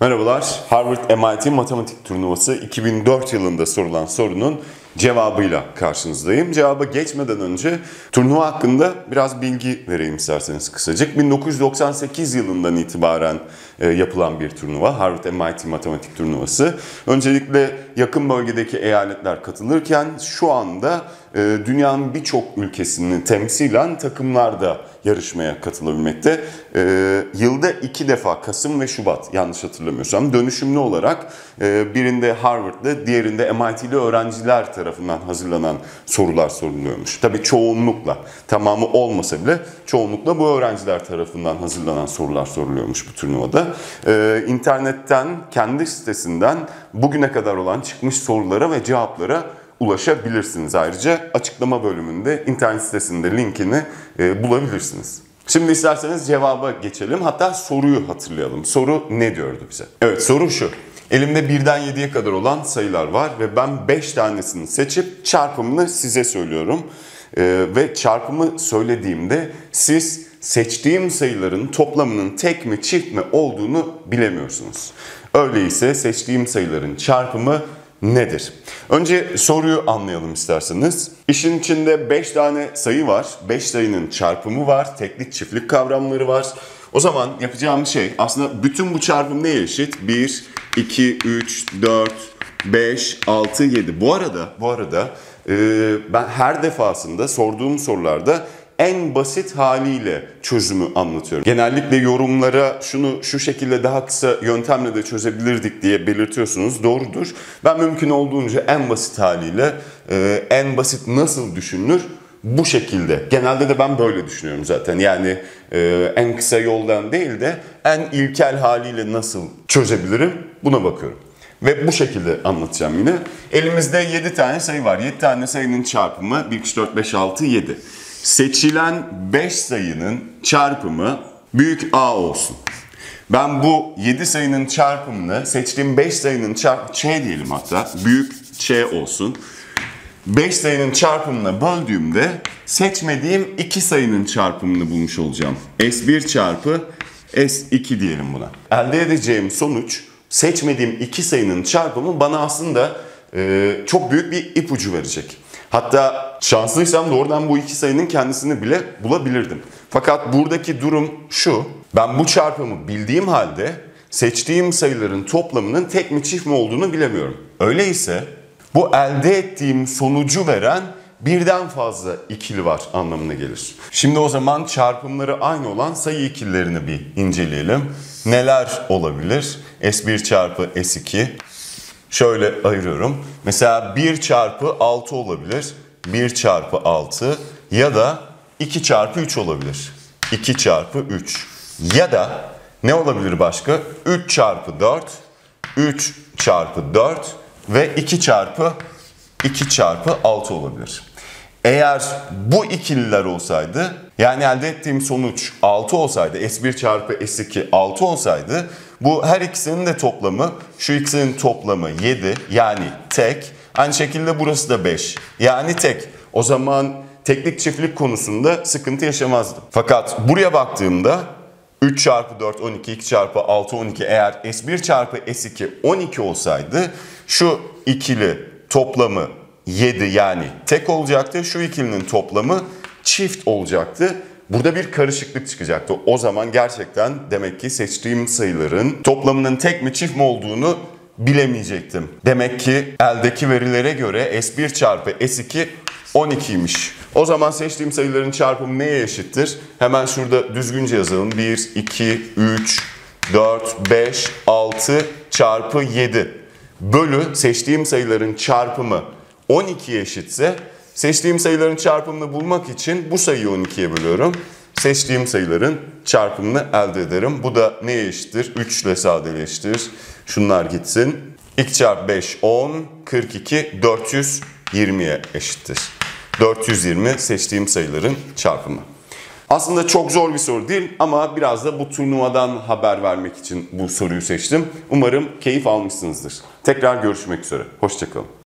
Merhabalar, Harvard MIT Matematik Turnuvası 2004 yılında sorulan sorunun cevabıyla karşınızdayım. Cevaba geçmeden önce turnuva hakkında biraz bilgi vereyim isterseniz kısacık. 1998 yılından itibaren yapılan bir turnuva, Harvard MIT Matematik Turnuvası. Öncelikle yakın bölgedeki eyaletler katılırken şu anda dünyanın birçok ülkesini temsilen takımlar da yarışmaya katılabilmekte. Yılda 2 defa Kasım ve Şubat yanlış hatırlamıyorsam dönüşümlü olarak birinde Harvard'lı diğerinde MIT'li öğrenciler tarafından hazırlanan sorular soruluyormuş. Tabii çoğunlukla, tamamı olmasa bile çoğunlukla bu öğrenciler tarafından hazırlanan sorular soruluyormuş bu turnuvada. İnternetten, kendi sitesinden bugüne kadar olan çıkmış sorulara ve cevaplara ulaşabilirsiniz. Ayrıca açıklama bölümünde internet sitesinde linkini bulabilirsiniz. Şimdi isterseniz cevaba geçelim. Hatta soruyu hatırlayalım. Soru ne diyordu bize? Evet, soru şu. Elimde 1'den 7'ye kadar olan sayılar var ve ben 5 tanesini seçip çarpımını size söylüyorum. Ve çarpımı söylediğimde siz seçtiğim sayıların toplamının tek mi çift mi olduğunu bilemiyorsunuz. Öyleyse seçtiğim sayıların çarpımı nedir? Önce soruyu anlayalım isterseniz. İşin içinde 5 tane sayı var. 5 sayının çarpımı var. Teklik, çiftlik kavramları var. O zaman yapacağım şey aslında bütün bu çarpım neye eşit? 1, 2, 3, 4, 5, 6, 7. Bu arada ben her defasında sorduğum sorularda en basit haliyle çözümü anlatıyorum. Genellikle yorumlara şunu şu şekilde daha kısa yöntemle de çözebilirdik diye belirtiyorsunuz. Doğrudur. Ben mümkün olduğunca en basit haliyle, en basit nasıl düşünülür? Bu şekilde. Genelde de ben böyle düşünüyorum zaten. Yani en kısa yoldan değil de en ilkel haliyle nasıl çözebilirim? Buna bakıyorum. Ve bu şekilde anlatacağım yine. Elimizde 7 tane sayı var. 7 tane sayının çarpımı 1, 2, 4, 5, 6, 7. Seçilen 5 sayının çarpımı büyük A olsun. Ben bu 7 sayının çarpımını seçtiğim 5 sayının diyelim hatta büyük Ç olsun. 5 sayının çarpımına böldüğümde seçmediğim 2 sayının çarpımını bulmuş olacağım. S1 çarpı S2 diyelim buna. Elde edeceğim sonuç seçmediğim 2 sayının çarpımı bana aslında çok büyük bir ipucu verecek. Hatta şanslıysam doğrudan bu 2 sayının kendisini bile bulabilirdim. Fakat buradaki durum şu. Ben bu çarpımı bildiğim halde seçtiğim sayıların toplamının tek mi çift mi olduğunu bilemiyorum. Öyleyse bu elde ettiğim sonucu veren birden fazla ikili var anlamına gelir. Şimdi o zaman çarpımları aynı olan sayı ikililerini bir inceleyelim. Neler olabilir? S1 çarpı S2. Şöyle ayırıyorum. Mesela 1 çarpı 6 olabilir. 1 çarpı 6 ya da 2 çarpı 3 olabilir. 2 çarpı 3 ya da ne olabilir başka? 3 çarpı 4, 3 çarpı 4 ve 2 çarpı 6 olabilir. Eğer bu ikililer olsaydı, yani elde ettiğim sonuç 6 olsaydı, S1 çarpı S2 6 olsaydı, bu her ikisinin de toplamı, şu ikisinin toplamı 7 yani tek. Aynı şekilde burası da 5 yani tek. O zaman teklik çiftlik konusunda sıkıntı yaşamazdım. Fakat buraya baktığımda 3 çarpı 4 12, 2 çarpı 6 12 eğer S1 çarpı S2 12 olsaydı şu ikili toplamı 7 yani tek olacaktı. Şu ikilinin toplamı çift olacaktı. Burada bir karışıklık çıkacaktı. O zaman gerçekten demek ki seçtiğim sayıların toplamının tek mi çift mi olduğunu bilemeyecektim. Demek ki eldeki verilere göre S1 çarpı S2 12'ymiş. O zaman seçtiğim sayıların çarpımı neye eşittir? Hemen şurada düzgünce yazalım. 1, 2, 3, 4, 5, 6 çarpı 7. Bölü seçtiğim sayıların çarpımı 12'ye eşitse seçtiğim sayıların çarpımını bulmak için bu sayıyı 12'ye bölüyorum. Seçtiğim sayıların çarpımını elde ederim. Bu da neye eşittir? 3 ile sadeleştir. Şunlar gitsin. 2 çarpı 5 10, 42, 420'ye eşittir. 420 seçtiğim sayıların çarpımı. Aslında çok zor bir soru değil ama biraz da bu turnuvadan haber vermek için bu soruyu seçtim. Umarım keyif almışsınızdır. Tekrar görüşmek üzere. Hoşça kalın.